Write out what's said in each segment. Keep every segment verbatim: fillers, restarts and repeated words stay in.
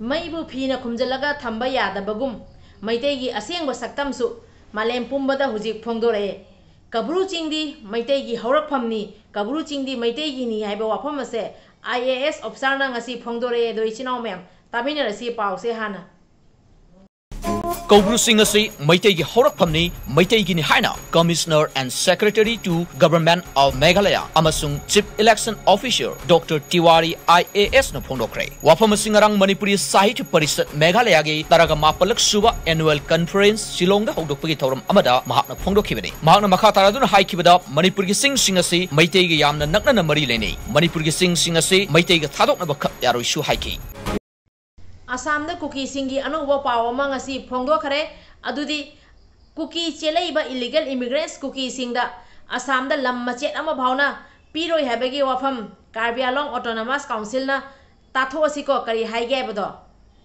Maibu Pina Kumjalaga Tamba Yadabagum, Maitegi Asengba Saktamsu, Malem Pumbada Huzik Pongdore, Kabru Chingdi, Maitegi Horapamni, Kabru Chingdi, Maitegi ni Hibawapamase, I A S of Sarnangasi Pongdore, the Ichinomem, Tabina Si Pau Sehana. Kabru Singh asi Maitai gi Horakphamni Maitai gi ni haina Commissioner and Secretary to Government of Meghalaya amasung Chief Election Officer Doctor Tiwari I A S na phongdokre. Wafam singarang Manipuri Sahitya Parishad Meghalaya gi taraga mapalak suba annual conference Shillong da hogdokpagi thoram amada mahakna phongdokhibani. Mahakna makha taraduna haikibada Manipur gi Singh Singh asi Maitai gi yamna nakna na mari leni. Manipur gi Singh Singh asi Maitai gi thadokna ba khap yaroi shu haiki. Assam da Kuki singi anuba pawa mangasi phondo khare adudi Kuki chelaiba illegal immigrants Kuki singda Assam da lam machet ama bhauna piroi habegi wafam Karbi Anglong Autonomous Council na tatho asiko kari haige bado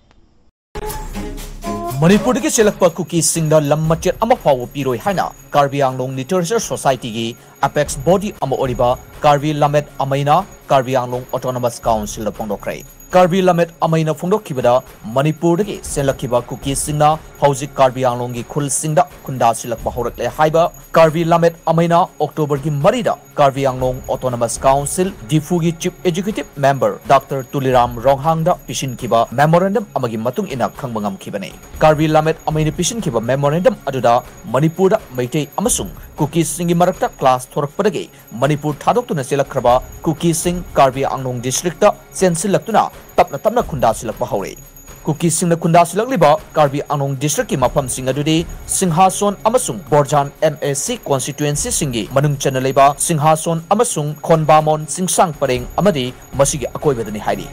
Manipur ki selakpa Kuki singda lam machet ama phawo piroi haina Karbi Anglong Literature Society gi apex body ama oriba Karbi Lamet Amaina Karbi Anglong Autonomous Council la phongdokre. Karbi Lamet Amaina phongdokhibada Manipur dagi selakhiba Kuki singna hauzik Karbi Anglong gi khul singda khunda silakpa horakle haiba Karbi Lamet Amaina October gi marida Karbi Anglong Autonomous Council Difu gi Chief Executive Member Doctor Tuliram Ronghangda pishinkhiba memorandum amagi matung ina khangbangam khibane. Karbi Lamet Amaina pishinkhiba memorandum aduda Manipur da Maitai amasung Kuki singi marakta class thorakpadagi Manipur thadoktuna selakhraba Kuki sing Karbi Anglong district ta sensilaktuna tapna tapna khunda silakpa hore. Kuki singna khunda silakliba Karbi Anglong district ki mafam sing adudi Singhason amasung Borjan M A C constituency singi manung chana leiba Singhason amasung Khonbamon Singsang Pareng amadi masigi akoibadani hairi.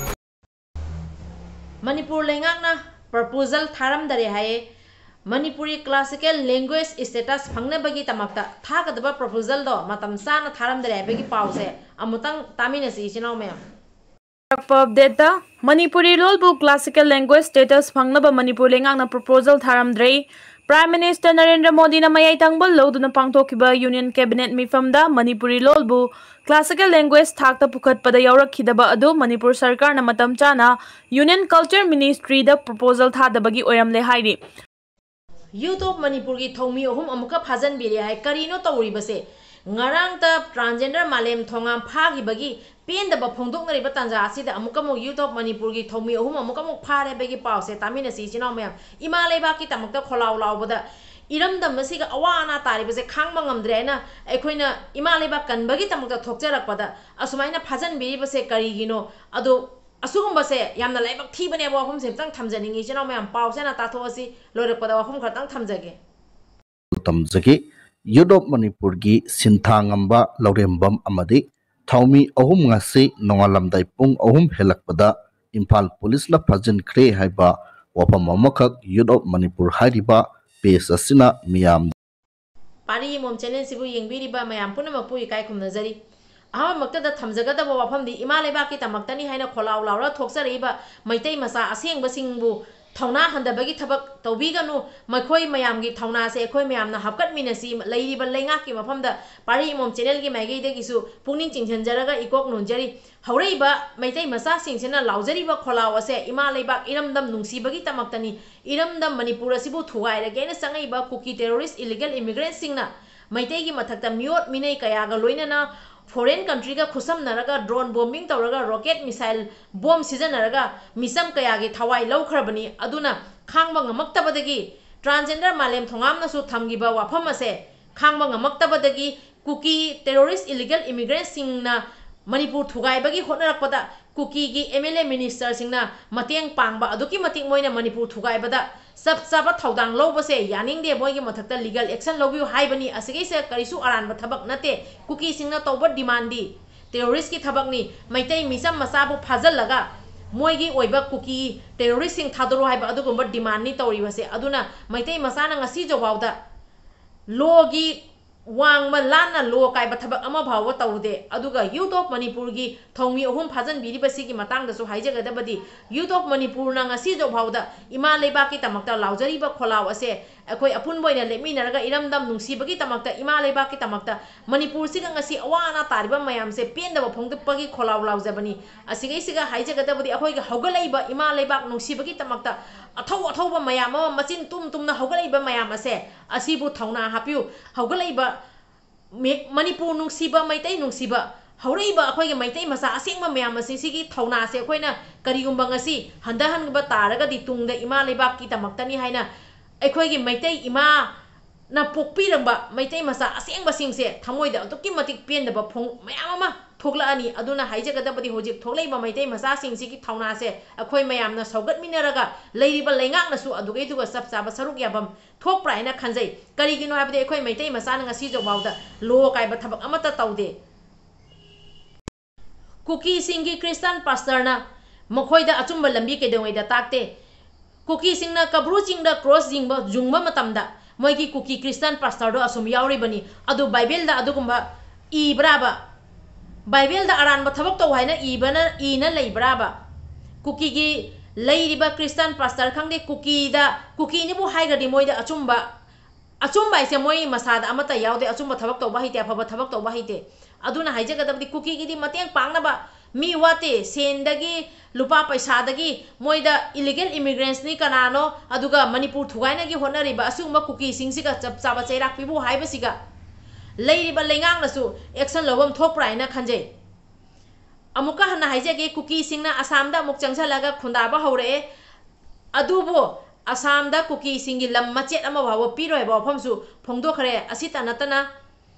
Manipur lengakna proposal tharam dare haye Manipuri classical language status phangna bagi tamakta thagadaba proposal do matam sana tharam dare bagi pause amutang tamina si chinau me Update Manipuri lolbu classical language status phangnaba Manipur lengakna proposal tharamdrei Prime Minister Narendra Modi na mayai tangbal loduna pangthokiba Union Cabinet mifamda Manipuri lolbu classical language thakta pukhatpada yaurakkhidaba adu Manipur Sarkar na matam chana Union Culture Ministry da proposal thadabagi oiramle hairi. Youth of Manipur ki thomi ohum amuka phajan biri hai karino tawri base ngarang ta transgender malem thongam phagi bagi pen da phongdok nari batanja asida amuka mo Youth of Manipur ki thomi ohum amuka mo phare bagi pause tamina si chinaw mayam imalai ba ki tamakta kholaw law bada iram dam masiga awana tari base khangma ngamdre na ekhoina imalai ba kan bagi tamakta thokjarak pada asumaina phajan biri base karigino adu asugum base yamna laibak thibane ba hum semtang thamjaningi chinaw mayam pause na tatho asi loirak pada hum khatang thamjage tamjage Youth of Manipur gi sinthangamba laurembam amadi thaumi ahum ngasi nongalamdai pung ahum helakpada Imphal Police la phajan khre haiba wapam amakhak Youth of Manipur hariba pes asina miyam pari mom channel sibu yengbiriba mayam punama pui kai khumnajari aha makta da thamjagadaba wafam di imalai ba ki tamaktani haina kholaw lawra thoksariba maitai masa asengba singbu thawna handabagi thabak tawbiganu makhoi mayam gi thawna se khoi mayam na hapkat minasi leiri ba lenga ki mafam da pari mom channel gi magi de gisu pungning chingchanjaraga ikok nonjari haurei ba maitai masa singsena laujari ba kholaw ase imalai ba iramdam nungsi bagi tamaktani iramdam Manipur asibu thugai ra gena sangai ba Kuki terrorist illegal immigrants singna maitai gi mathakta miot minai kaya ga loina na foreign country ga khusam naraga drone bombing tawraga rocket missile bomb season naraga misam kaya gi thawai laukharbani aduna khangba ngamaktabadagi transgender malem thongam na su thamgiba wafam ase khangba ngamaktabadagi Kuki terrorist illegal immigrants singna Manipur thugai bagi honarakpada Kuki gi M L A minister singna mateng pangba aduki matik moina Manipur thugai bada sab saba thaudang lobase yaning de boy gi mathakta legal action lobiu haibani asigi se karisu aran ba thabak nate Kuki singna toba demand di terrorist ki thabak ni maitai misam masabu phajal laga moi gi oiba Kuki terrorist sing thadoro haiba adugumba demand ni tawri base aduna maitai masana ngasi jawawda law gi wang ma lana lo kai ba thabak ama bhawa tawde aduga youth of manipur gi thongmi ohum phajan biri basi gi matang da su haije ga da badi youth of manipur na ngasi jo bhawda ima leba ki tamakta laujari ba kholaw ase akoi apun boina lemi naraga iramdam nungsi bagi tamakta ima leba ki tamakta manipur siga ngasi awana tariba mayam se penda ba phongde pagi kholaw laujabani asigai siga haije ga da badi akoi ga hogalai ba ima leba nungsi bagi tamakta athau athau ba mayam ma machin tum tum na hogalai ba mayam ase asibu thongna hapiu hogalai ba Manipur nungsiba maitai nungsiba haureiba akhoi ge maitai masa asengma mayam asi sigi thona se khoina karigumba ngasi handahan ba taraga di tungda ima lebak ki tamaktani haina akhoi ge maitai ima na pokpi ramba maitai masa asengba singse thamoida atukki matik penda ba phong mayam ama thokla ani aduna haije ga da badi hojik thoklei ba maitai masa sing sigi thona se akhoi mayam na saugat minaraga leiriba leingak na su adugai duga sap saba saruk yabam thok praina khanjai karigino habde akhoi maitai masa na ngasi jo bawda lo kai ba thabak amata tawde Kuki singi Christian pastor na mokhoida achumba lambi ke dewai da takte Kuki singna kabru chingda cross jingba jungba matamda moigi Kuki Christian pastor do asum yauri bani adu bible da adu kumba i braba bible da aran ba thabak to haina i bana i na lei braba Kuki gi leiriba Christian pastor khangde Kuki da Kuki ni bu haiga di moida achumba achumba ise moi masada amata yaude achumba thabak to ba hite afaba thabak to ba hite aduna haije ga dabdi Kuki gi di mateng pangna ba mi wate sendagi lupa paisa dagi moida illegal immigrants ni kanano aduga manipur thugaina gi honari ba asuma Kuki singsiga chap chaba chairak pibu haiba siga leiriba lengang nasu action lobam thokpraina khanje amuka hana haije ge Kuki singna Assam da muk changsalaga khunda ba hore adubo Assam da Kuki singi lam machet ama bawa piroi ba phamsu phongdo khare asita natana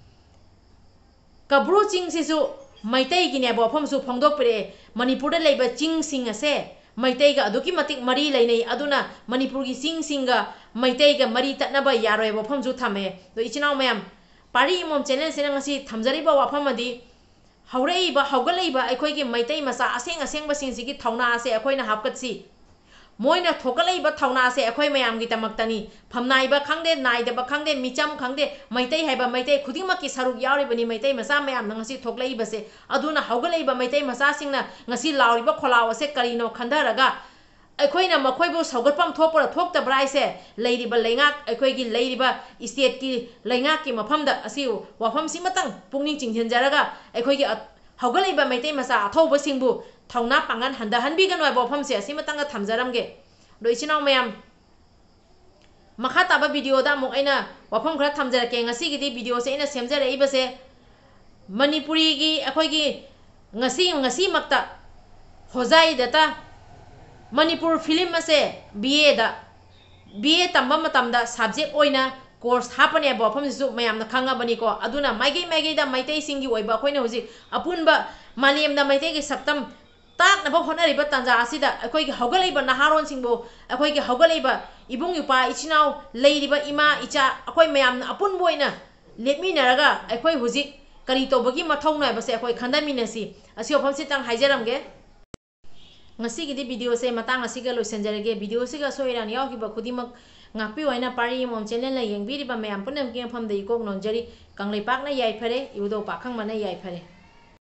kabru ching sisu maitai gi ne ba phamsu phongdok pare manipur da leiba ching sing ase maitai ga aduki matik mari leinei aduna manipur gi sing singa maitai ga mari tatna ba yaroi ba phamsu thame do ichinau mayam pari mom channel sina ngasi thamjari ba wafam adi haurei ba haugalei ba akhoi gi maitai masa aseng aseng ba sing sigi thauna ase akhoi na hapkatsi moina thokalei ba thauna ase akhoi mayam gi tamaktani phamnai ba khangde nai de ba khangde micham khangde maitai haiba maitai khudima ki saruk yauri bani maitai masa mayam na ngasi thoklei ba se aduna haugalei ba maitai masa singna ngasi lauri ba kholaw ase karino khandaraga akhoi na makhoi bo saugatpam thopora thokta brai se leiri ba leingak akhoi gi leiri ba state ki leingak ki mafamda asi wafam simatang pungning chinghenjaraga akhoi gi haugalei ba maitai masa athoba singbu thauna pangan handa hanbi ganwa bo pham se asimatanga thamjaram ge doi chinau mayam makha taba video da mok aina wafam khara thamjara ke ngasi gi di video se ina semjara iba se manipuri gi akhoi gi ngasi ngasi makta hojai data manipur film ase B A da B A tamba matamda subject oina course hapane bo pham su mayam na khanga bani ko aduna maigi maigi da maitai singi oiba khoina hoji apunba malem da maitai gi saktam tak na ba honari ba tanja asida akoi gi hogalei ba naharon singbo akoi gi hogalei ba ibung upai ichinau leiriba ima icha akoi mayam na apun boina letmi naraga akoi hoji kari to bagi mathau na ba se akoi khandami na si asi pham si tang haijaram ge ngasi gi di video se matang asi ga loisenjare ge video se ga soiran yaw gi ba khudimak ngakpi waina pari mom channel la yengbiri ba mayam punam ki pham dei kok non jari kanglei pak na yai phare yudo pakhang mana yai phare